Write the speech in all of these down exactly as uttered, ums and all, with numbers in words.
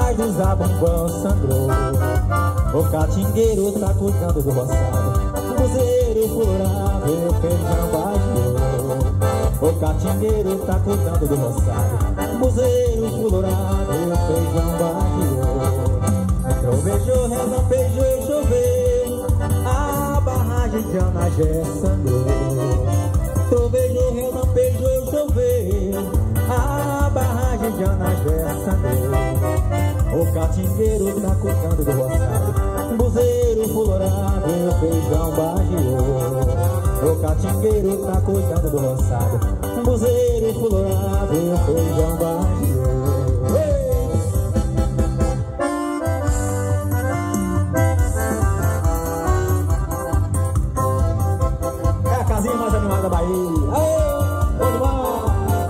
do Zabumba sangrou. O catingueiro tá cuidando do roçado. O buzeiro colorado e o feijão baixou. O catingueiro tá cuidando do roçado. O buzeiro colorado e o feijão baixou. Trovejou, relampejou e choveu. A barragem de Anagé sangrou. Trovejou, relampejou e choveu. A barragem de Anagé sangrou. O catingueiro tá cuidando do roçado. O buzeiro colorado e o feijão baixou. O catingueiro tá cuidando do roçado. O buzeiro colorado e o feijão baixou. É a casinha mais animada da Bahia. Aê, vamos lá.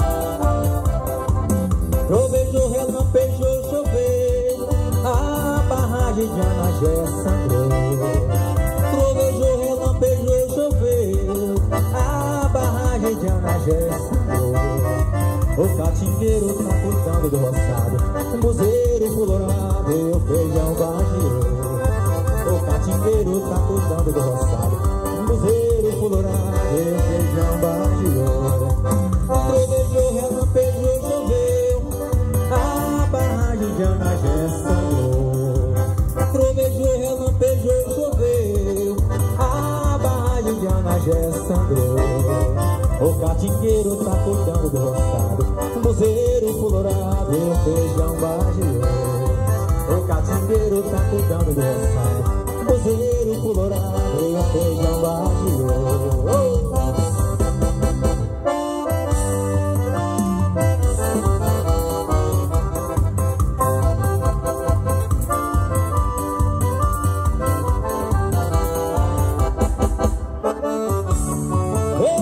Trovejou, relampejou, choveu. A barragem de Anagé sangrou. Trovejou, relampejou, choveu. A barragem de Anagé sangrou. O catingueiro tá cuidando do roçado. O buzeiro colorado e o feijão baixou. O catingueiro tá cuidando do roçado. O buzeiro colorado e o feijão baixou. Trovejou, relampejou, choveu. A barragem de Anagé sangrou. Trovejou, relampejou, choveu. A barragem de Anagé sangrou. O catingueiro tá cuidando do roçado. O buzeiro colorado e o feijão baixou. O catingueiro tá cuidando do roçado. O buzeiro colorado e o feijão baixou.